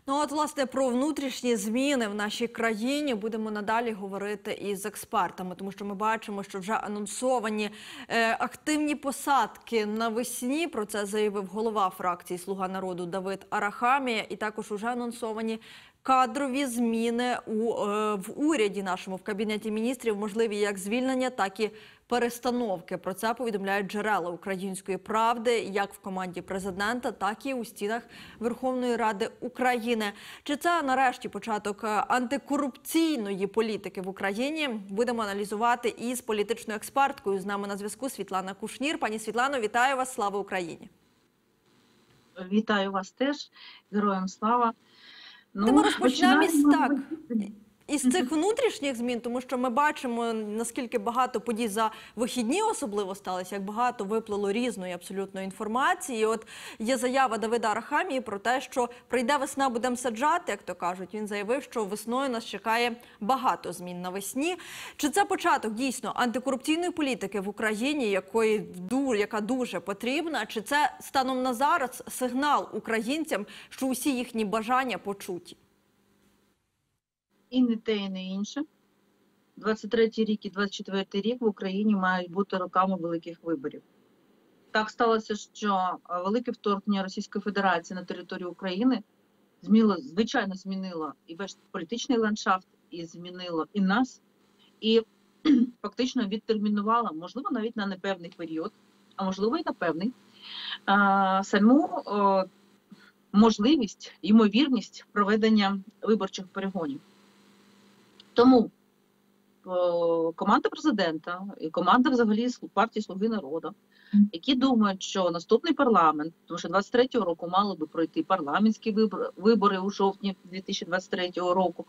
Ну от, власне, про внутрішні зміни в нашій країні будемо надалі говорити із експертами, тому що ми бачимо, що вже анонсовані активні посадки навесні. Про це заявив голова фракції «Слуга народу» Давид Арахамія. І також вже анонсовані кадрові зміни в уряді нашому, в Кабінеті міністрів, можливі як звільнення, так і перестановки. Про це повідомляють джерела «Української правди» як в команді президента, так і у стінах Верховної Ради України. Чи це нарешті початок антикорупційної політики в Україні? Будемо аналізувати із політичною експерткою. З нами на зв'язку Світлана Кушнір. Пані Світлано, вітаю вас. Слава Україні! Вітаю вас теж. Героям слава. Ми розпочнемо із цих внутрішніх змін, тому що ми бачимо, наскільки багато подій за вихідні особливо сталося, як багато виплило різної абсолютно інформації. От є заява Давида Арахамії про те, що прийде весна, будемо саджати, як то кажуть. Він заявив, що весною нас чекає багато змін навесні. Чи це початок дійсно антикорупційної політики в Україні, яка дуже потрібна? Чи це станом на зараз сигнал українцям, що усі їхні бажання почуті? І не те, і не інше. 23-й рік і 24-й рік в Україні мають бути роками великих виборів. Так сталося, що велике вторгнення Російської Федерації на територію України звичайно змінило і весь політичний ландшафт, і змінило і нас, і фактично відтермінувало, можливо, навіть на непевний період, а можливо і на певний, саму можливість, ймовірність проведення виборчих перегонів. Тому команда президента і команда взагалі партії «Слуги народу», які думають, що наступний парламент, тому що 23-го року мали би пройти парламентські вибори у жовтні 2023 року,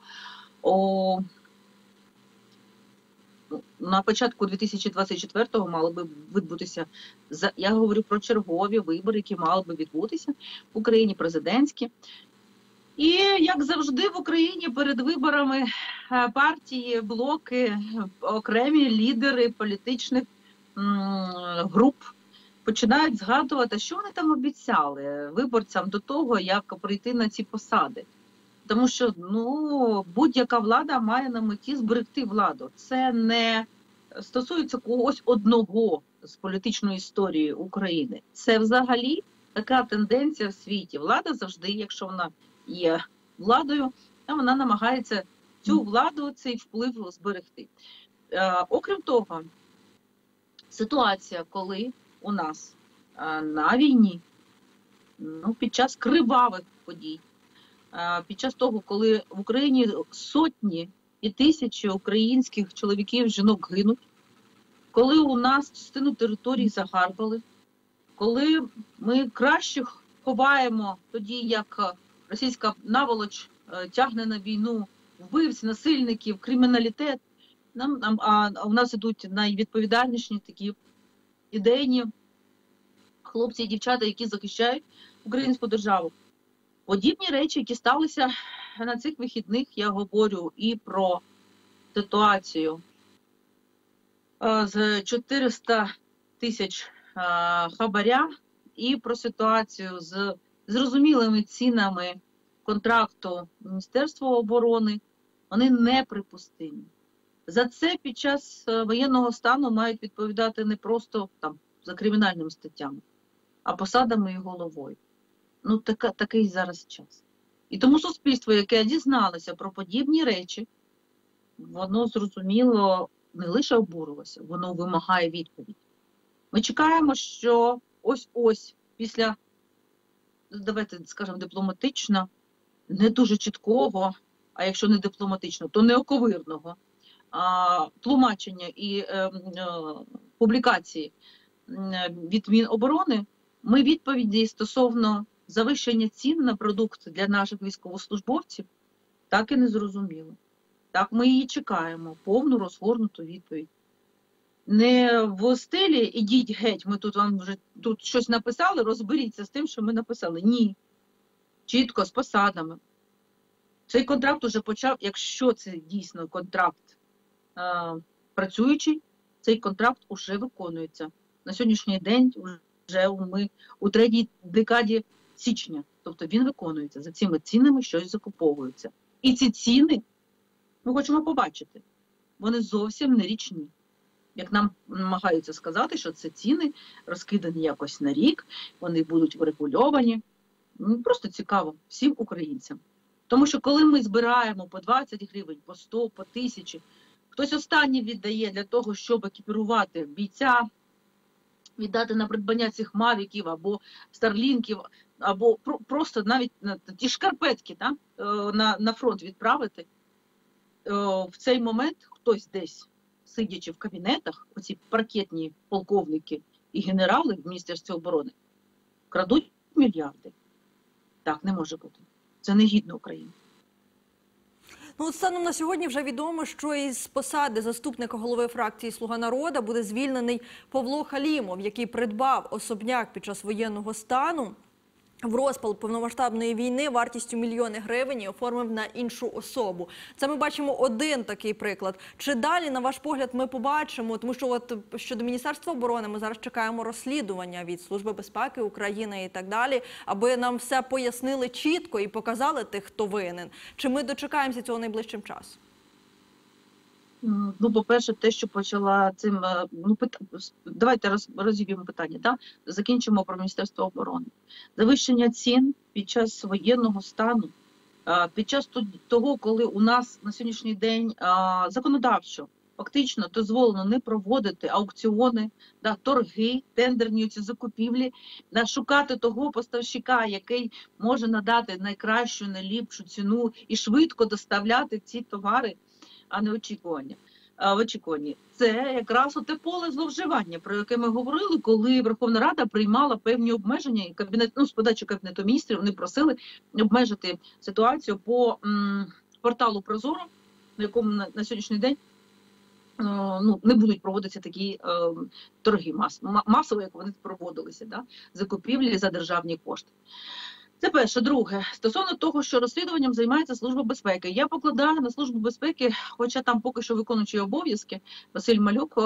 на початку 2024-го мали би відбутися, я говорю про чергові вибори, які мали би відбутися в Україні, президентські. І, як завжди, в Україні перед виборами партії, блоки, окремі лідери політичних груп починають згадувати, що вони там обіцяли виборцям до того, як прийти на ці посади. Тому що будь-яка влада має на меті зберегти владу. Це не стосується когось одного з політичної історії України. Це взагалі така тенденція в світі. Влада завжди, якщо вона є владою, вона намагається цю владу, цей вплив зберегти. Окрім того, ситуація, коли у нас на війні, під час кривавих подій, під час того, коли в Україні сотні і тисячі українських чоловіків, жінок гинуть, коли у нас частину територій загарбали, коли ми краще ховаємо тоді, як російська наволоч тягне на війну вбивць, насильників, криміналітет, а у нас ідуть найвідповідальніші такі ідейні хлопці і дівчата, які захищають українську державу. Подібні речі, які сталися на цих вихідних, я говорю і про ситуацію з 400 тисяч хабаря, і про ситуацію з зрозумілими цінами контракту Міністерства оборони, вони неприпустимі. За це під час воєнного стану мають відповідати не просто за кримінальними статтями, а посадами і головою. Такий зараз час. І тому суспільство, яке дізналося про подібні речі, воно, зрозуміло, не лише обурилося, воно вимагає відповідь. Ми чекаємо, що ось після, давайте скажемо, дипломатично, не дуже чіткого, а якщо не дипломатично, то неоковирного тлумачення і публікації від Міноборони, ми відповіді стосовно завищення цін на продукти для наших військовослужбовців так і не зрозуміли. Так ми її чекаємо, повну розгорнуту відповідь. Не в стилі «ідіть геть, ми тут вам вже тут щось написали, розберіться з тим, що ми написали». Ні. Чітко, з посадами. Цей контракт уже почав, якщо це дійсно контракт працюючий, цей контракт уже виконується. На сьогоднішній день вже ми у третій декаді січня. Тобто він виконується, за цими цінами щось закуповується. І ці ціни, ми хочемо побачити, вони зовсім не річні. Як нам намагаються сказати, що це ціни розкидані якось на рік, вони будуть врегульовані. Просто цікаво всім українцям. Тому що коли ми збираємо по 20 гривень, по 100, по 1000, хтось останнє віддає для того, щоб екіпірувати бійця, віддати на придбання цих мавіків або старлінків, або просто навіть ті шкарпетки на фронт відправити, в цей момент хтось десь, сидячи в кабінетах, оці паркетні полковники і генерали в Міністерстві оборони, крадуть мільярди. Так не може бути. Це не гідно України. Ну, станом на сьогодні вже відомо, що із посади заступника голови фракції «Слуга народу» буде звільнений Павло Халімов, який придбав особняк під час воєнного стану в розпал повномасштабної війни вартістю мільйони гривень і оформив на іншу особу. Це ми бачимо один такий приклад. Чи далі, на ваш погляд, ми побачимо, тому що от щодо Міністерства оборони ми зараз чекаємо розслідування від Служби безпеки України і так далі, аби нам все пояснили чітко і показали тих, хто винен. Чи ми дочекаємося цього найближчим часом? Ну, по-перше, те, що почала цим, давайте розіб'ємо питання, так? Закінчимо про Міністерство оборони. Завищення цін під час воєнного стану, під час того, коли у нас на сьогоднішній день законодавчо фактично дозволено не проводити аукціони, торги, тендерні ці закупівлі, шукати того поставщика, який може надати найкращу, найліпшу ціну і швидко доставляти ці товари, а не очікування. В очікуванні. Це якраз те поле зловживання, про яке ми говорили, коли Верховна Рада приймала певні обмеження, і з подачі Кабінету міністрів вони просили обмежити ситуацію по порталу Прозоро, на якому на сьогоднішній день не будуть проводитися такі торги масово, як вони проводилися, закупівлі за державні кошти. Це перше. Друге, стосовно того, що розслідуванням займається Служба безпеки. Я покладаю на Службу безпеки, хоча там поки що виконуючий обов'язки Василь Малюк,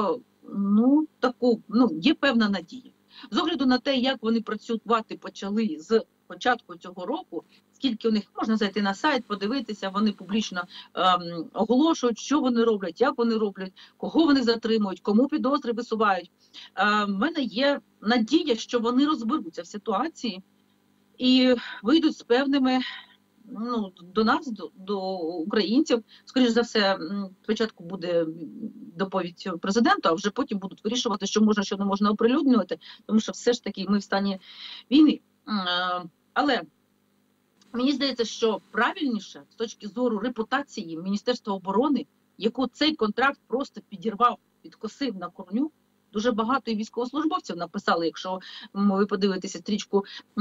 є певна надія. З огляду на те, як вони працювати почали з початку цього року, скільки у них, можна зайти на сайт, подивитися, вони публічно оголошують, що вони роблять, як вони роблять, кого вони затримують, кому підозри висувають. В мене є надія, що вони розберуться в ситуації, і вийдуть з певними, до нас, до українців. Скоріше за все, спочатку буде доповідь президенту, а вже потім будуть вирішувати, що можна, що не можна оприлюднювати, тому що все ж таки ми в стані війни. Але мені здається, що правильніше з точки зору репутації Міністерства оборони, яку цей контракт просто підірвав, підкосив на корню. Дуже багато і військовослужбовців написали, якщо ви подивитеся стрічки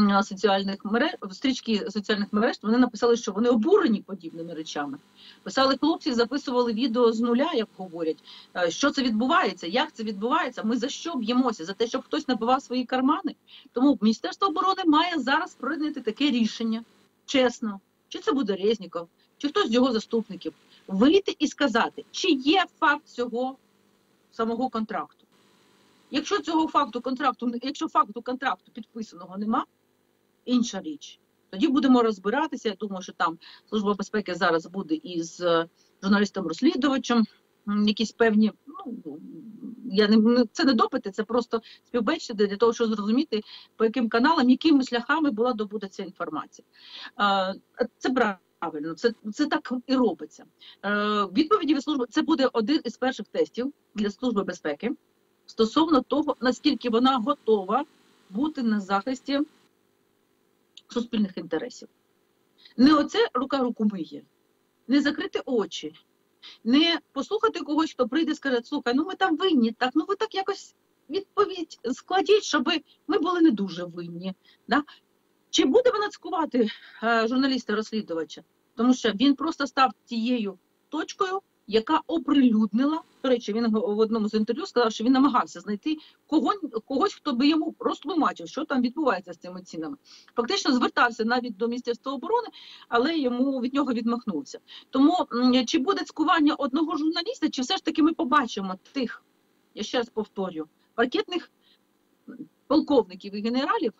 соціальних мереж, вони написали, що вони обурені подібними речами. Писали хлопці, записували відео з нуля, як говорять, що це відбувається, як це відбувається, ми за що б'ємося, за те, щоб хтось набивав свої кармани. Тому Міністерство оборони має зараз прийняти таке рішення, чесно, чи це буде Резніков, чи хтось з його заступників, вийти і сказати, чи є факт цього самого контракту. Якщо факту контракту підписаного нема, інша річ. Тоді будемо розбиратися. Я думаю, що там Служба безпеки зараз буде із журналістом-розслідувачем, якісь певні, це не допити, це просто співбесіди для того, щоб зрозуміти, по яким каналам, якими шляхами була добута ця інформація. Це правильно, це так і робиться. Відповіді від служби, це буде один із перших тестів для Служби безпеки, стосовно того, наскільки вона готова бути на захисті суспільних інтересів. Не оце рука руку миє, не закрити очі, не послухати когось, хто прийде і скаже, слухай, ми там винні, ви так якось відповідь складіть, щоб ми були не дуже винні. Да? Чи буде вона цькувати журналіста-розслідувача? Тому що він просто став тією точкою, яка оприлюднила, до речі, він в одному з інтерв'ю сказав, що він намагався знайти когось, хто би йому розтлумачив, що там відбувається з цими цінами. Фактично звертався навіть до Міністерства оборони, але від нього відмахнувся. Тому чи буде цькування одного журналіста, чи все ж таки ми побачимо тих, я ще раз повторюю, паркетних полковників і генералів,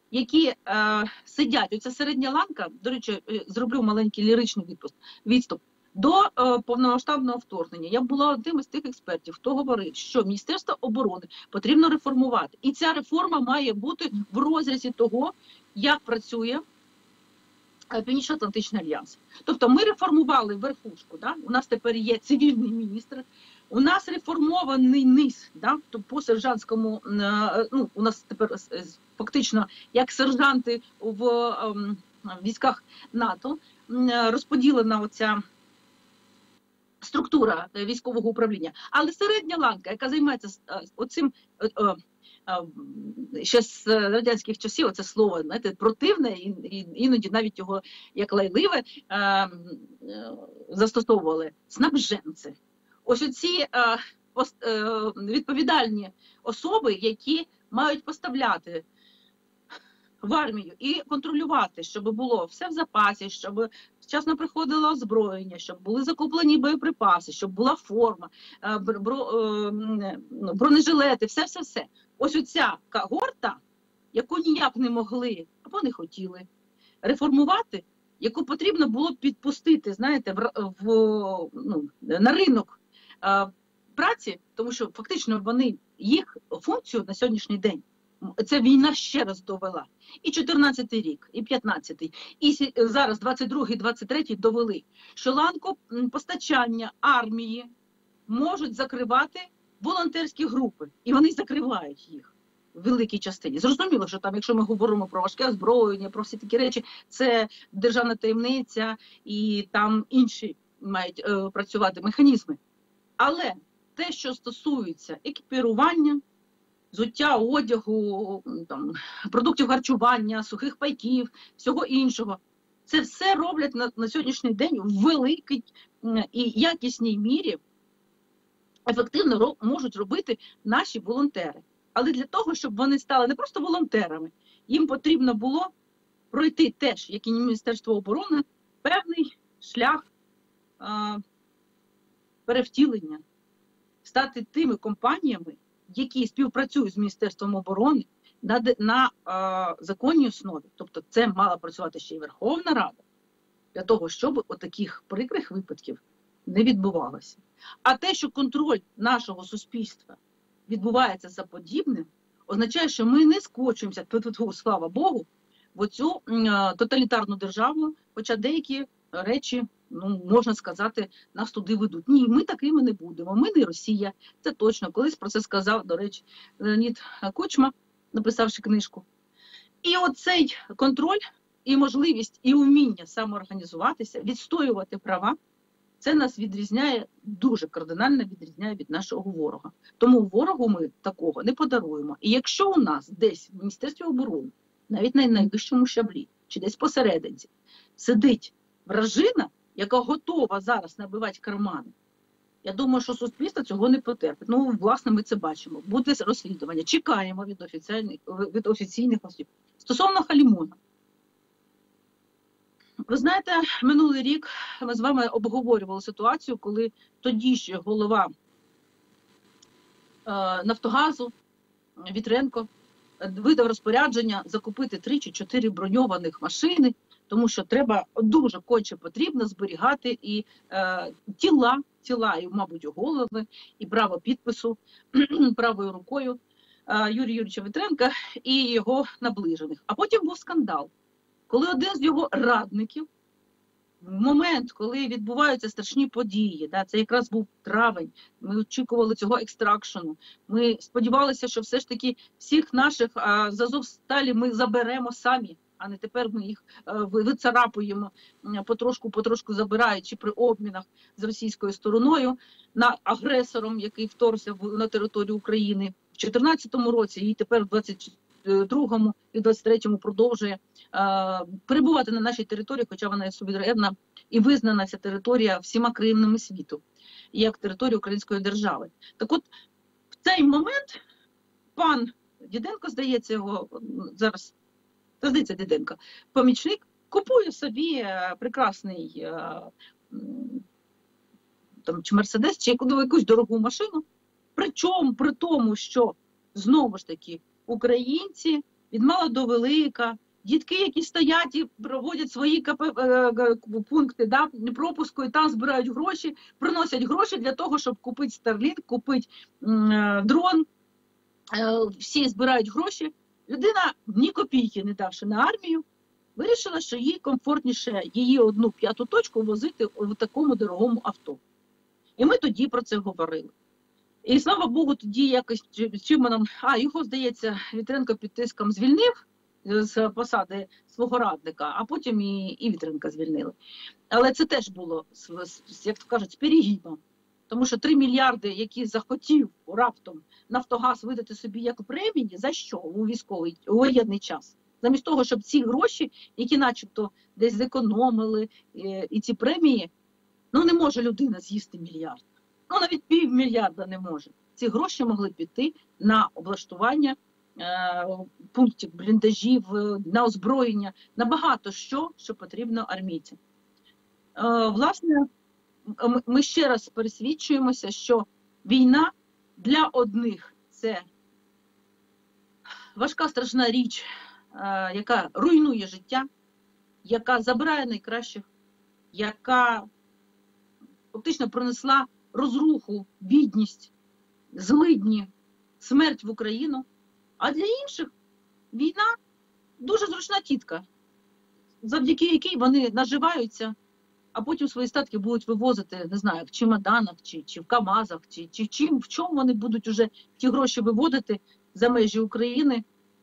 які сидять, оця середня ланка, до речі, зроблю маленький ліричний відступ. До повномасштабного вторгнення я була одним із тих експертів, хто говорив, що Міністерство оборони потрібно реформувати. І ця реформа має бути в розрізі того, як працює Північно-Атлантичний альянс. Тобто ми реформували верхушку, да? У нас тепер є цивільний міністр, у нас реформований низ, да? Тобто по сержантському, ну, у нас тепер фактично як сержанти в військах НАТО розподілена оця структура військового управління. Але середня ланка, яка займається оцим, ще з радянських часів, оце слово, знаєте, противне, і іноді навіть його як лайливе застосовували, снабженці. Ось оці відповідальні особи, які мають поставляти в армію і контролювати, щоб було все в запасі, щоб вчасно приходило озброєння, щоб були закуплені боєприпаси, щоб була форма, бронежилети, все-все-все. Ось оця когорта, яку ніяк не могли або не хотіли реформувати, яку потрібно було підпустити, знаєте, на ринок праці, тому що фактично вони їх функцію на сьогоднішній день, ця війна ще раз довела. І 14-й рік, і 15-й, і зараз 22-й, 23-й довели, що ланку постачання армії можуть закривати волонтерські групи. І вони закривають їх в великій частині. Зрозуміло, що там, якщо ми говоримо про важке озброєння, про всі такі речі, це державна таємниця і там інші мають працювати механізми. Але те, що стосується екіпірування, взуття, одягу, там, продуктів харчування, сухих пайків, всього іншого. Це все роблять на сьогоднішній день в великій і якісній мірі, ефективно можуть робити наші волонтери. Але для того, щоб вони стали не просто волонтерами, їм потрібно було пройти теж, як і Міністерство оборони, певний шлях перевтілення, стати тими компаніями, які співпрацюють з Міністерством оборони на законній основі. Тобто це мала працювати ще й Верховна Рада, для того, щоб отаких прикрих випадків не відбувалося. А те, що контроль нашого суспільства відбувається за подібним, означає, що ми не скочуємося, слава Богу, в оцю тоталітарну державу, хоча деякі речі, ну, можна сказати, нас туди ведуть. Ні, ми такими не будемо, ми не Росія, це точно. Колись про це сказав, до речі, Леонід Кучма, написавши книжку. І оцей контроль, і можливість, і вміння самоорганізуватися, відстоювати права, це нас відрізняє, дуже кардинально відрізняє від нашого ворога. Тому ворогу ми такого не подаруємо. І якщо у нас десь в Міністерстві оборони, навіть на найвищому щаблі, чи десь посерединці, сидить вражина, яка готова зараз набивати кармани, я думаю, що суспільство цього не потерпить. Ну, власне, ми це бачимо. Буде розслідування. Чекаємо від офіційних осіб. Стосовно Халімона. Ви знаєте, минулий рік ми з вами обговорювали ситуацію, коли тоді ще голова Нафтогазу Вітренко видав розпорядження закупити 3 чи 4 броньованих машини, тому що треба, дуже конче потрібно зберігати і тіла, і, мабуть, голови, і право підпису правою рукою Юрія Юрійовича Вітренка і його наближених. А потім був скандал, коли один з його радників, в момент, коли відбуваються страшні події, да, це якраз був травень, ми очікували цього екстракшену, ми сподівалися, що все ж таки всіх наших з Азовсталі ми заберемо самі, а не тепер ми їх вицарапуємо, потрошку забираючи при обмінах з російською стороною на агресором, який вторгся на територію України в 2014 році і тепер в 2022 і 2023 продовжує перебувати на нашій території, хоча вона є суверенна і визнана ця територія всіма країнами світу, як територія Української держави. Так от, в цей момент пан Діденко, здається, його зараз, здається, Діденко, помічник, купує собі прекрасний там, чи Мерседес, чи якусь дорогу машину, причому при тому, що, знову ж таки, українці від мала до велика. Дітки, які стоять і проводять свої пункти, да, пропуску, і там збирають гроші, приносять гроші для того, щоб купити Starlink, купити дрон. Всі збирають гроші. Людина, ні копійки не давши на армію, вирішила, що їй комфортніше її 1/5 точку возити в такому дорогому авто. І ми тоді про це говорили. І, слава Богу, тоді якось, його, здається, Вітренко під тиском звільнив з посади свого радника, а потім і Вітренка звільнили. Але це теж було, як то кажуть, з перегибом. Тому що 3 мільярди, які захотів раптом Нафтогаз видати собі як премії, за що у у воєнний час? Замість того, щоб ці гроші, які начебто десь зекономили, і ці премії, не може людина з'їсти мільярд. Навіть півмільярда не може. Ці гроші могли піти на облаштування пунктів, бліндажів, на озброєння, на багато що потрібно армійцям. Власне, ми ще раз пересвідчуємося, що війна для одних – це важка, страшна річ, яка руйнує життя, яка забирає найкращих, яка фактично принесла розруху, бідність, злидні, смерть в Україну. А для інших війна дуже зручна тітка, завдяки якій вони наживаються, а потім свої статки будуть вивозити, не знаю, в чемоданах, чи в КАМАЗах, чи в чому вони будуть уже ті гроші виводити за межі України.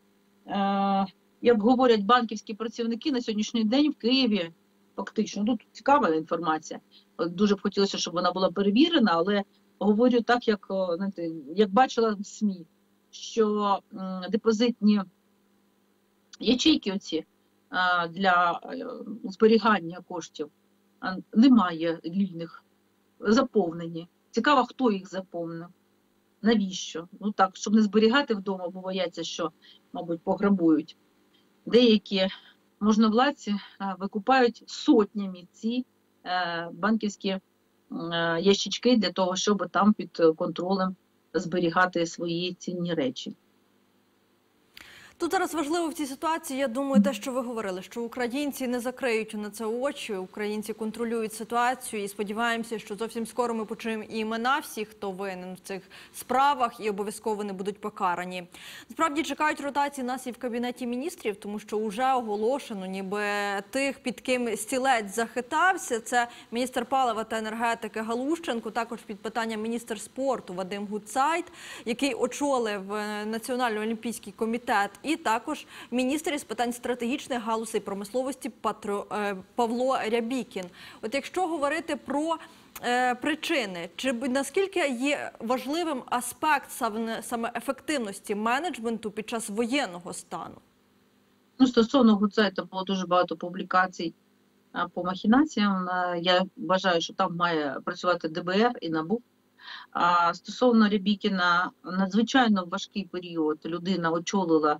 Як говорять банківські працівники на сьогоднішній день в Києві, фактично, тут цікава інформація. Дуже б хотілося, щоб вона була перевірена, але говорю так, як бачила в СМІ, що депозитні ячейки оці для зберігання коштів немає вільних, заповнені. Цікаво, хто їх заповнив, навіщо? Так, щоб не зберігати вдома, бо бояться, що, мабуть, пограбують. Деякі можновладці викупають сотнями ці банківські ящички для того, щоб там під контролем зберігати свої цінні речі. Тут зараз важливо в цій ситуації, я думаю, те, що ви говорили, що українці не закриють на це очі, українці контролюють ситуацію і сподіваємося, що зовсім скоро ми почуємо і імена всіх, хто винен в цих справах, і обов'язково вони будуть покарані. Насправді чекають ротації нас і в Кабінеті міністрів, тому що вже оголошено, ніби тих, під ким стілець захитався, це міністр палива та енергетики Галущенко, також під питанням міністр спорту Вадим Гутцайт, який очолив Національний олімпійський комітет, і також міністр із питань стратегічних галузей промисловості Павло Рябікін. От якщо говорити про причини, чи наскільки є важливим аспект саме ефективності менеджменту під час воєнного стану? Стосовно Гутцайта було дуже багато публікацій по махінаціям. Я вважаю, що там має працювати ДБР і НАБУ. А стосовно Рябікіна, надзвичайно важкий період людина очолила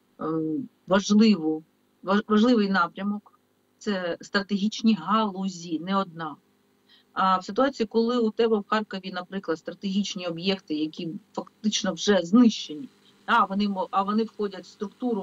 важливий напрямок, це стратегічні галузі, не одна. А в ситуації, коли у тебе в Харкові, наприклад, стратегічні об'єкти, які фактично вже знищені, а вони входять в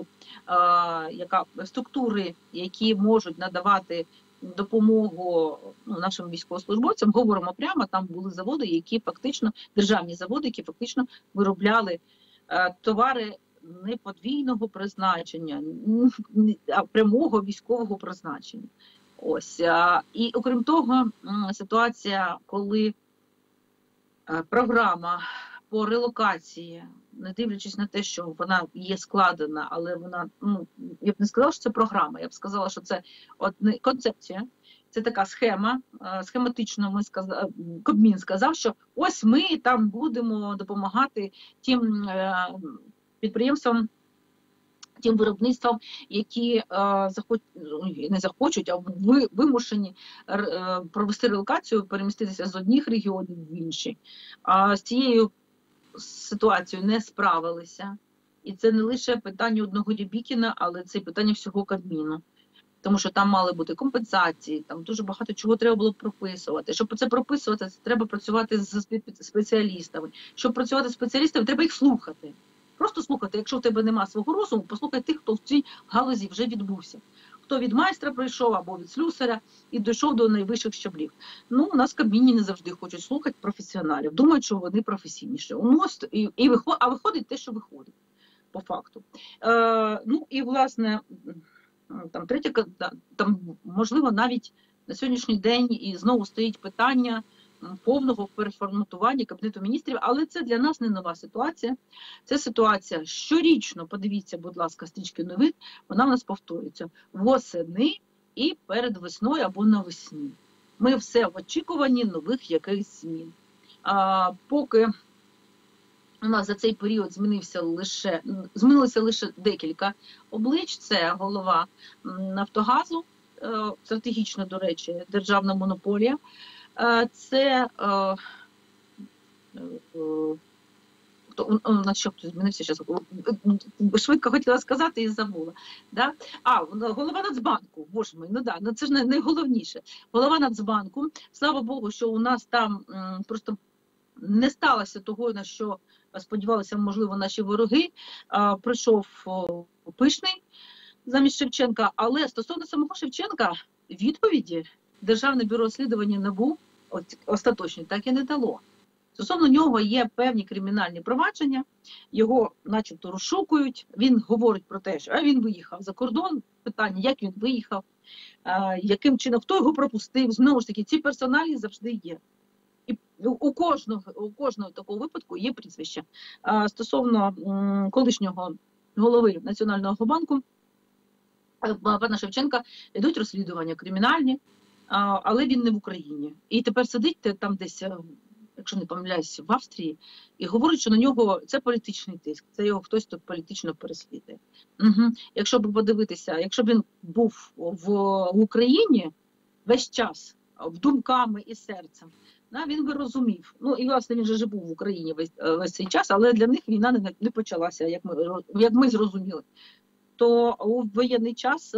структури, які можуть надавати допомогу нашим військовослужбовцям, говоримо прямо, там були заводи, які фактично, державні заводи, які фактично виробляли товари не подвійного призначення, а прямого військового призначення. Ось. І окрім того, ситуація, коли програма по релокації, не дивлячись на те, що вона є складена, але вона, я б не сказала, що це програма, я б сказала, що це концепція, це така схема, схематично Кабмін сказав, що ось ми там будемо допомагати тим підприємствам, тим виробництвам, які не захочуть, а вимушені провести релокацію, переміститися з одних регіонів в інші. А з цією ситуацією не справилися. І це не лише питання одного Рябікіна, але це питання всього Кабміну. Тому що там мали бути компенсації, там дуже багато чого треба було прописувати. Щоб це прописувати, це треба працювати з спеціалістами. Щоб працювати з спеціалістами, треба їх слухати. просто слухати, якщо в тебе нема свого розуму, послухай тих, хто в цій галузі вже відбувся. Хто від майстра прийшов або від слюсаря і дійшов до найвищих щаблів. Ну, у нас в Кабміні не завжди хочуть слухати професіоналів, думають, що вони професійніші. А виходить те, що виходить, по факту. Ну, і, власне, там третє, там, можливо, навіть на сьогоднішній день і знову стоїть питання повного переформатування Кабінету міністрів, але це для нас не нова ситуація. Це ситуація щорічно, подивіться, будь ласка, стрічки новин, вона в нас повторюється восени і перед весною або навесні. Ми все в очікуванні нових якихось змін. Поки у нас за цей період змінилося лише декілька облич. Це голова Нафтогазу, стратегічна, до речі, державна монополія. Це що хтось змінився зараз. Швидко хотіла сказати і забула. Да? Голова Нацбанку, боже мій, це ж найголовніше. Голова Нацбанку, слава Богу, що у нас там просто не сталося того, на що сподівалися, можливо, наші вороги. Прийшов Пишний замість Шевченка, але стосовно самого Шевченка відповіді Державне бюро розслідування НАБУ остаточні так і не дало. Стосовно нього є певні кримінальні провадження, його начебто розшукують, він говорить про те, що він виїхав за кордон, питання, як він виїхав, яким чином, хто його пропустив, знову ж таки, ці персоналі завжди є. І у кожного такого випадку є прізвище. Стосовно колишнього голови Національного банку, пана Шевченка, йдуть розслідування кримінальні, але він не в Україні. І тепер сидить там десь, якщо не помиляюсь, в Австрії, і говорить, що на нього це політичний тиск, це його хтось тут політично переслідує. Якщо б подивитися, якщо б він був в Україні весь час, думками і серцем, він би розумів. Ну, і, власне, він же був в Україні весь цей час, але для них війна не почалася, як ми зрозуміли. То у воєнний час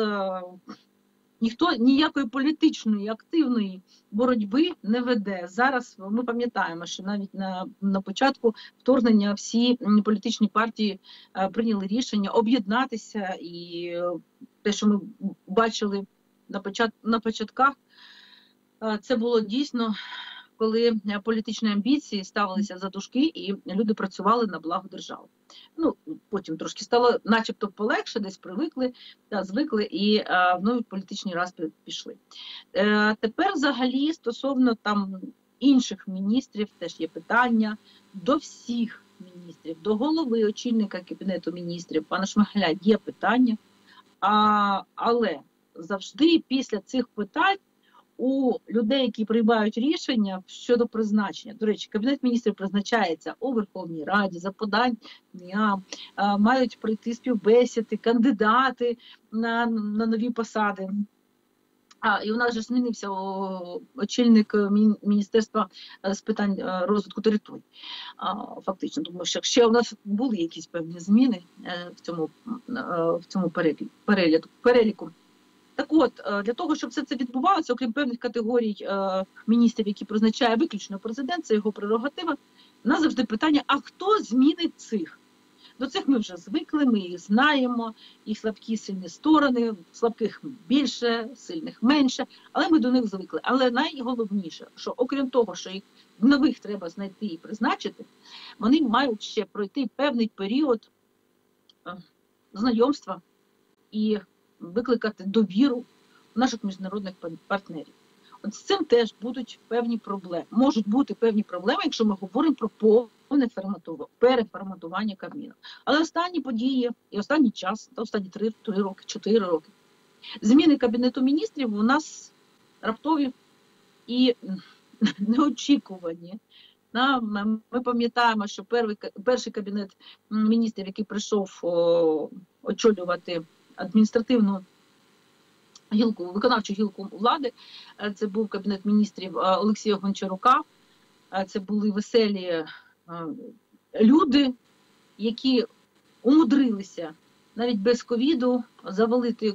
ніхто ніякої політичної, активної боротьби не веде. Зараз ми пам'ятаємо, що навіть на початку вторгнення всі політичні партії прийняли рішення об'єднатися, і те, що ми бачили на початках, це було дійсно, коли політичні амбіції ставилися за дужки і люди працювали на благо держави. Ну, потім трошки стало начебто полегше, десь привикли, звикли і в нові політичні розпри пішли. Тепер взагалі стосовно там інших міністрів теж є питання до всіх міністрів, до голови, очільника Кабінету міністрів, пана Шмигаля є питання, але завжди після цих питань у людей, які приймають рішення щодо призначення. До речі, Кабінет міністрів призначається у Верховній Раді, за подання, мають пройти співбесіди, кандидати на нові посади. І у нас же змінився очільник Міністерства з питань розвитку територій. Фактично, тому що ще у нас були якісь певні зміни в цьому переліку. Так от, для того, щоб все це відбувалося, окрім певних категорій міністрів, які призначає виключно президент, це його прерогатива, у нас завжди питання, а хто змінить цих? До цих ми вже звикли, ми їх знаємо, їх слабкі, сильні сторони, слабких більше, сильних менше, але ми до них звикли. Але найголовніше, що окрім того, що їх нових треба знайти і призначити, вони мають ще пройти певний період знайомства і викликати довіру наших міжнародних партнерів. От з цим теж будуть певні проблеми. Можуть бути певні проблеми, якщо ми говоримо про повне переформатування Кабміну. Але останні події і останній час, останні 3 роки, 4 роки, зміни Кабінету міністрів у нас раптові і неочікувані. Ми пам'ятаємо, що перший Кабінет міністрів, який прийшов очолювати адміністративну гілку, виконавчу гілку влади, це був Кабінет міністрів Олексія Гончарука, це були веселі люди, які умудрилися навіть без ковіду завалити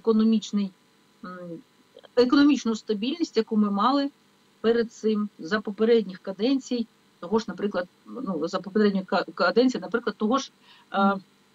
економічну стабільність, яку ми мали перед цим за попередніх каденцій, того ж, наприклад, за попередньої каденції, наприклад, того ж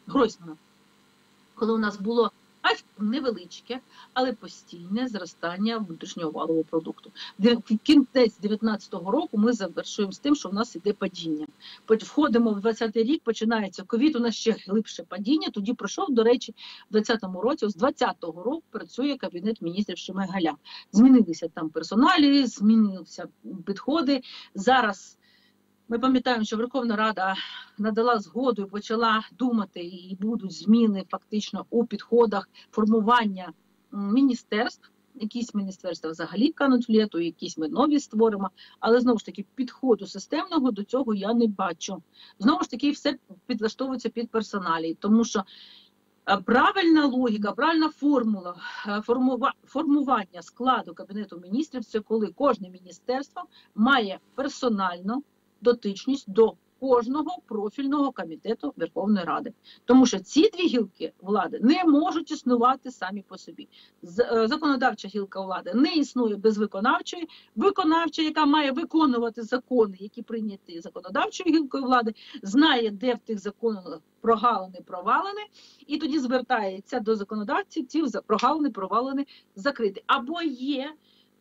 Гройсмана, коли у нас було невеличке, але постійне зростання внутрішнього валового продукту. В кінець 19-го року ми завершуємо з тим, що в нас іде падіння. Входимо в 20-й рік, починається ковід, у нас ще глибше падіння, тоді пройшов, до речі, в 20-му році, з 20-го року працює Кабінет міністрів Шмигаля. Змінилися там персоналі, змінилися підходи. Зараз ми пам'ятаємо, що Верховна Рада надала згоду і почала думати, і будуть зміни фактично у підходах формування міністерств. Якісь міністерства взагалі кануть в літу, якісь ми нові створимо, але знову ж таки підходу системного до цього я не бачу. Знову ж таки все підлаштовується під персоналі, тому що правильна логіка, правильна формула формування складу Кабінету міністрів – це коли кожне міністерство має персональну дотичність до кожного профільного комітету Верховної Ради. Тому що ці дві гілки влади не можуть існувати самі по собі. Законодавча гілка влади не існує без виконавчої. Виконавча, яка має виконувати закони, які прийняті законодавчою гілкою влади, знає, де в тих законах прогалини, провалини, і тоді звертається до законодавців ці прогалини, провалини закрити. Або є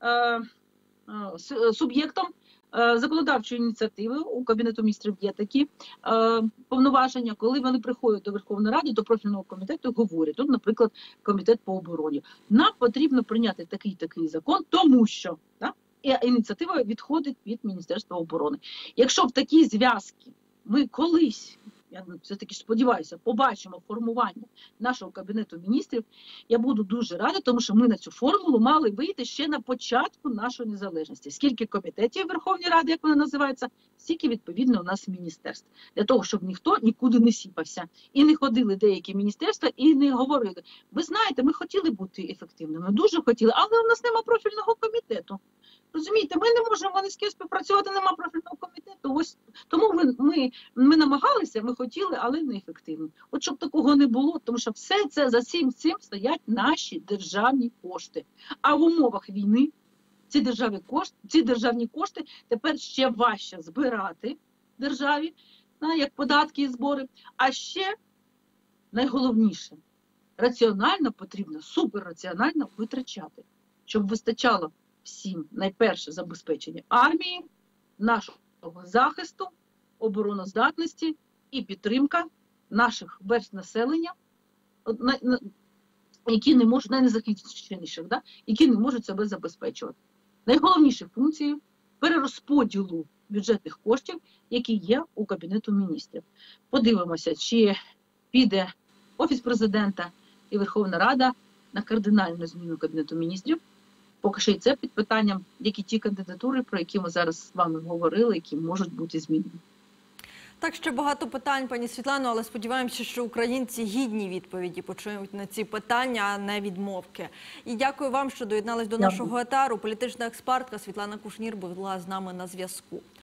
суб'єктом законодавчої ініціативи, у Кабінету міністрів є такі повноваження, коли вони приходять до Верховної Ради, до профільного комітету і говорять, тут, наприклад, комітет по обороні. Нам потрібно прийняти такий закон, тому що ініціатива відходить від Міністерства оборони. Якщо в такі зв'язки ми колись, я все-таки сподіваюся, побачимо формування нашого Кабінету міністрів, я буду дуже рада, тому що ми на цю формулу мали вийти ще на початку нашої незалежності. Скільки комітетів Верховної Ради, як вона називається, стільки відповідно у нас міністерств. Для того, щоб ніхто нікуди не сіпався. І не ходили деякі міністерства і не говорили, ви знаєте, ми хотіли бути ефективними, дуже хотіли, але у нас нема профільного комітету. Розумієте, ми не можемо ні з ким співпрацювати, нема профільного комітету. Ось тому ми намагалися, ми хотіли, але не ефективно. От щоб такого не було, тому що все це за цим стоять наші державні кошти. А в умовах війни ці державні кошти тепер ще важче збирати державі, як податки і збори. А ще найголовніше, раціонально потрібно, суперраціонально витрачати, щоб вистачало всім найперше забезпечення армії, нашого захисту, обороноздатності і підтримка наших верств населення, які не можуть, найнезахищеніших, які не можуть себе забезпечувати. Найголовніші функції перерозподілу бюджетних коштів, які є у Кабінету міністрів. Подивимося, чи піде Офіс президента і Верховна Рада на кардинальну зміну Кабінету міністрів. Поки що і це під питанням, які ті кандидатури, про які ми зараз з вами говорили, які можуть бути змінені. Так, ще багато питань, пані Світлано, але сподіваємося, що українці гідні відповіді почують на ці питання, а не відмовки. І дякую вам, що доєднались до нашого етеру. Політична експертка Світлана Кушнір була з нами на зв'язку.